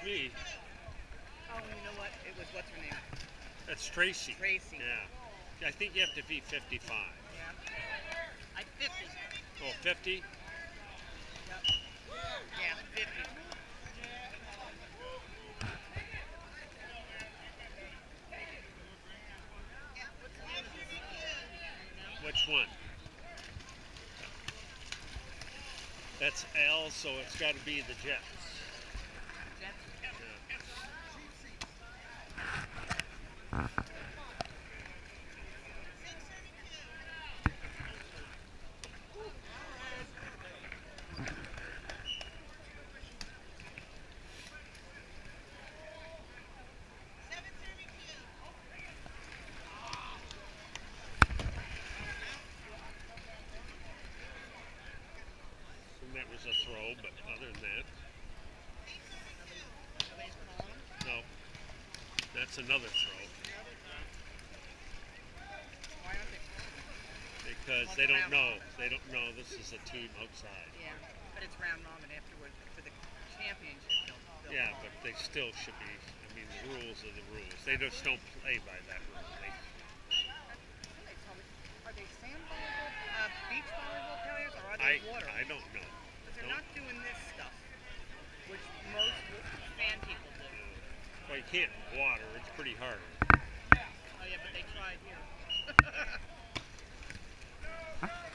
me. Oh, you know what? It was what's her name? That's Tracy. Tracy. Yeah. I think you have to be 55. Yeah. I'm 50. Oh, 50? Yep. Yeah, 50. Which one? That's L, so it's got to be the Jets. Jets? Yeah. And that was a throw, but other than that, no. That's another throw. Why aren't they? Because they don't know. They don't know this is a team outside. Yeah, but it's round robin afterwards for the championship. They'll Yeah, but they still should be. I mean, the rules are the rules. They just don't play by that rule. Are they sand volleyball, beach volleyball players, or are they water? I don't know. Because they're not doing this stuff, which most fan people do. Well, you can't water. It's pretty hard. Oh yeah, but they tried here.